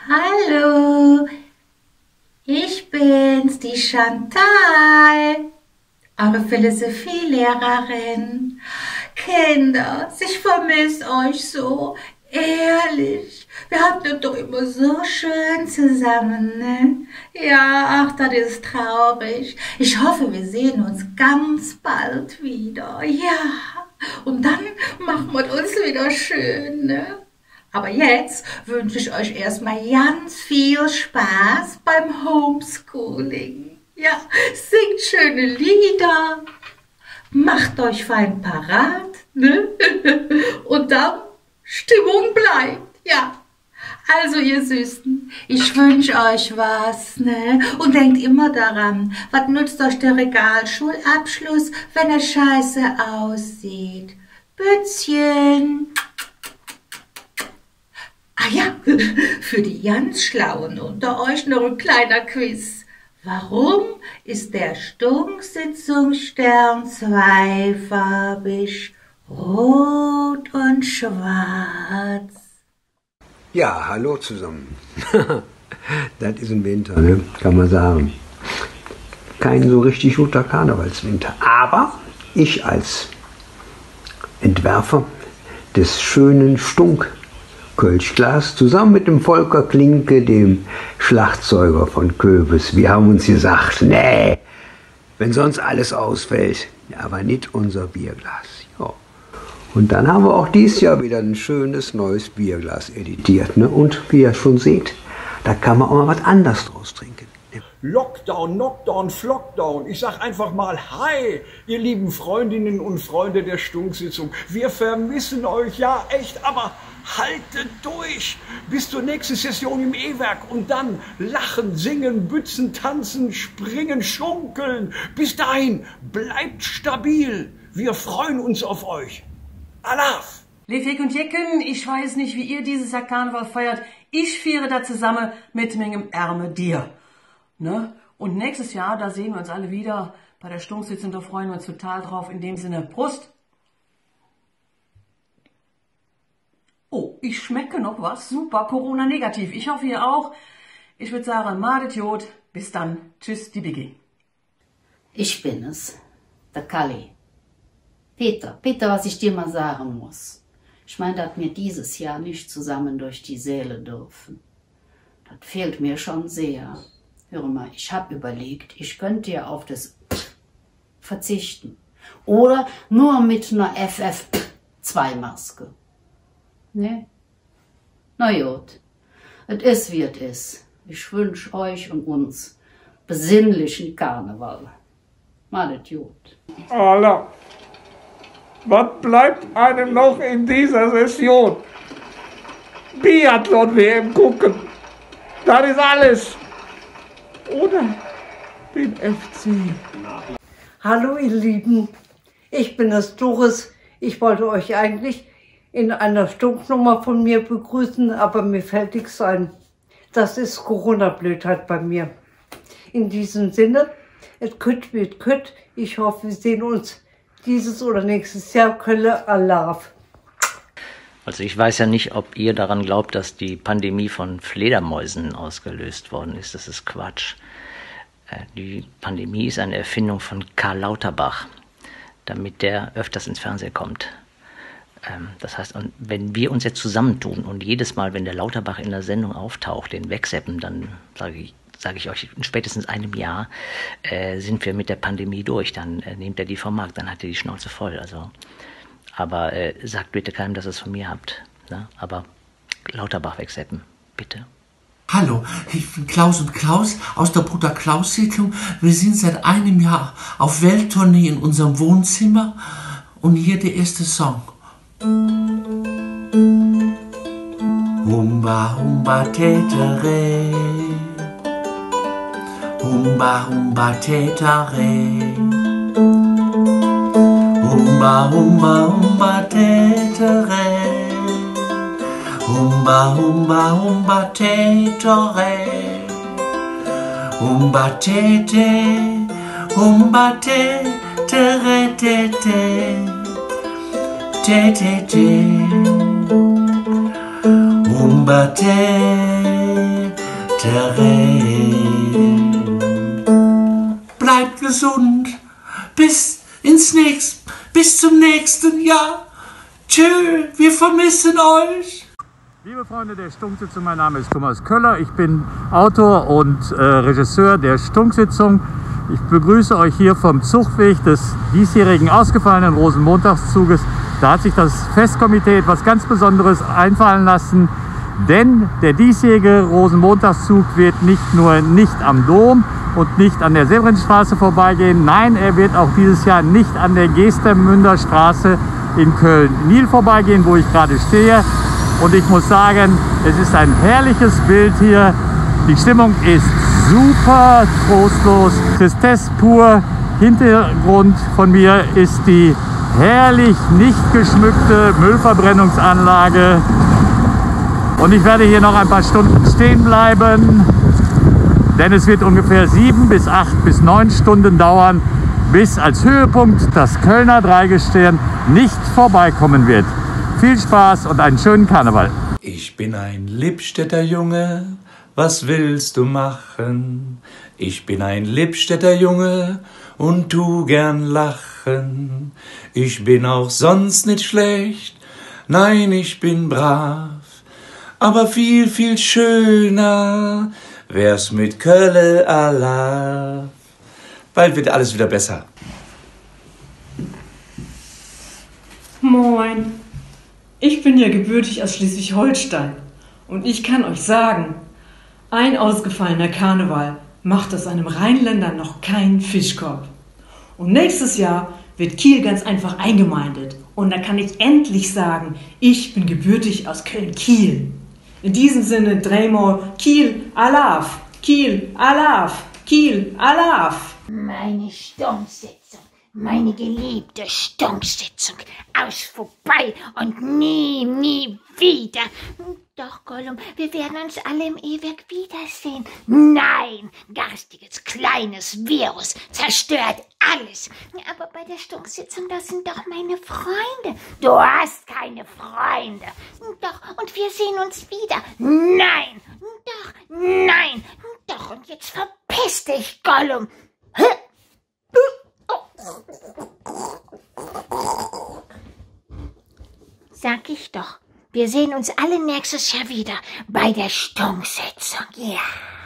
Hallo, ich bin's, die Chantal, eure Philosophielehrerin. Kinder, ich vermisse euch so, ehrlich. Wir hatten doch immer so schön zusammen, ne? Ja, ach, das ist traurig. Ich hoffe, wir sehen uns ganz bald wieder. Ja, und dann machen wir uns wieder schön, ne? Aber jetzt wünsche ich euch erstmal ganz viel Spaß beim Homeschooling. Ja, singt schöne Lieder, macht euch fein parat, ne? Und dann Stimmung bleibt, ja. Also ihr Süßen, ich wünsche euch was, ne? Und denkt immer daran, was nützt euch der Realschulabschluss, wenn er scheiße aussieht? Bützchen. Ah ja, für die ganz Schlauen unter euch noch ein kleiner Quiz. Warum ist der Stunksitzungsstern zweifarbig, rot und schwarz? Ja, hallo zusammen. Das ist ein Winter, ne? Kann man sagen. Kein so richtig guter Karnevalswinter. Aber ich als Entwerfer des schönen Stunk-Kölschglas zusammen mit dem Volker Klinke, dem Schlagzeuger von Köbes, wir haben uns gesagt, nee, wenn sonst alles ausfällt, aber nicht unser Bierglas. Ja. Und dann haben wir auch dieses Jahr wieder ein schönes neues Bierglas editiert. Ne? Und wie ihr schon seht, da kann man auch mal was anderes draus trinken. Lockdown, Knockdown, Flockdown. Ich sag einfach mal Hi, ihr lieben Freundinnen und Freunde der Stunksitzung. Wir vermissen euch, ja echt, aber haltet durch bis zur nächsten Session im E-Werk und dann lachen, singen, bützen, tanzen, springen, schunkeln. Bis dahin, bleibt stabil. Wir freuen uns auf euch. Alaf! Lefek und Jecken, ich weiß nicht, wie ihr dieses Jahr Karneval feiert. Ich feiere da zusammen mit meinem Ärme dir. Ne? Und nächstes Jahr, da sehen wir uns alle wieder bei der Stunksitzung, da freuen wir uns total drauf. In dem Sinne, Prost! Oh, ich schmecke noch was. Super, Corona-negativ. Ich hoffe, ihr auch. Ich würde sagen, madet Jod. Bis dann. Tschüss, die Biggie. Ich bin es, der Kalli. Peter, was ich dir mal sagen muss. Ich meine, dass wir dieses Jahr nicht zusammen durch die Säle dürfen. Das fehlt mir schon sehr. Hör mal, ich habe überlegt, ich könnte ja auf das verzichten. Oder nur mit einer FFP2-Maske. Ne? Na gut, es ist, wie es ist. Ich wünsche euch und uns besinnlichen Karneval. Malet gut. Allah. Was bleibt einem noch in dieser Session? Biathlon-WM gucken. Das ist alles. Oder den FC. Hallo ihr Lieben, ich bin das Doris. Ich wollte euch eigentlich in einer Stumpfnummer von mir begrüßen, aber mir fällt nichts ein. Das ist Corona-Blödheit bei mir. In diesem Sinne, es kütt wie es kütt. Ich hoffe, wir sehen uns dieses oder nächstes Jahr. Kölle Alaf. Also ich weiß ja nicht, ob ihr daran glaubt, dass die Pandemie von Fledermäusen ausgelöst worden ist. Das ist Quatsch. Die Pandemie ist eine Erfindung von Karl Lauterbach, damit der öfters ins Fernsehen kommt. Das heißt, wenn wir uns jetzt zusammentun und jedes Mal, wenn der Lauterbach in der Sendung auftaucht, den wegseppen, dann sage ich euch, in spätestens einem Jahr sind wir mit der Pandemie durch. Dann nehmt er die vom Markt, dann hat er die Schnauze voll. Also, aber sagt bitte keinem, dass ihr es von mir habt. Ne? Aber Lauterbach wegseppen, bitte. Hallo, ich bin Klaus und Klaus aus der Bruder Klaus Siedlung. Wir sind seit einem Jahr auf Welttournee in unserem Wohnzimmer und hier der erste Song. Humba, humba, tetere. Humba, humba, tetere. Humba, humba, humba, tetere. Humba, humba, humba, tetere. Humba, tete. Humba, tetere, tete. Tete, humba, tete. Terrain. Bleibt gesund, bis zum nächsten Jahr. Tschö, wir vermissen euch. Liebe Freunde der Stunksitzung, mein Name ist Thomas Köller. Ich bin Autor und Regisseur der Stunksitzung. Ich begrüße euch hier vom Zugweg des diesjährigen ausgefallenen Rosenmontagszuges. Da hat sich das Festkomitee etwas ganz Besonderes einfallen lassen, denn der diesjährige Rosenmontagszug wird nicht nur nicht am Dom und nicht an der Severinstraße vorbeigehen, nein, er wird auch dieses Jahr nicht an der Geestermünder Straße in Köln-Nil vorbeigehen, wo ich gerade stehe. Und ich muss sagen, es ist ein herrliches Bild hier. Die Stimmung ist super trostlos. Tristesse pur. Hintergrund von mir ist die herrlich nicht geschmückte Müllverbrennungsanlage. Und ich werde hier noch ein paar Stunden stehen bleiben, denn es wird ungefähr 7 bis 8 bis 9 Stunden dauern, bis als Höhepunkt das Kölner Dreigestirn nicht vorbeikommen wird. Viel Spaß und einen schönen Karneval. Ich bin ein Lippstädter Junge, was willst du machen? Ich bin ein Lippstädter Junge und tu gern lachen. Ich bin auch sonst nicht schlecht, nein, ich bin brav. Aber viel, viel schöner wär's mit Kölle Allah. Bald wird alles wieder besser. Moin. Ich bin ja gebürtig aus Schleswig-Holstein und ich kann euch sagen, ein ausgefallener Karneval macht aus einem Rheinländer noch keinen Fischkorb. Und nächstes Jahr wird Kiel ganz einfach eingemeindet und da kann ich endlich sagen, ich bin gebürtig aus Köln-Kiel. In diesem Sinne, Drehmal, Kiel, Alaf, Kiel, Alaf, Kiel, Alaf. Meine Stunksitzung. Meine geliebte Stunksitzung, aus vorbei und nie, nie wieder. Doch, Gollum, wir werden uns alle im Ewig wiedersehen. Nein, garstiges, kleines Virus zerstört alles. Aber bei der Stunksitzung, das sind doch meine Freunde. Du hast keine Freunde. Doch, und wir sehen uns wieder. Nein, doch, nein, doch, und jetzt verpiss dich, Gollum. Sag ich doch, wir sehen uns alle nächstes Jahr wieder bei der Stunksitzung, ja.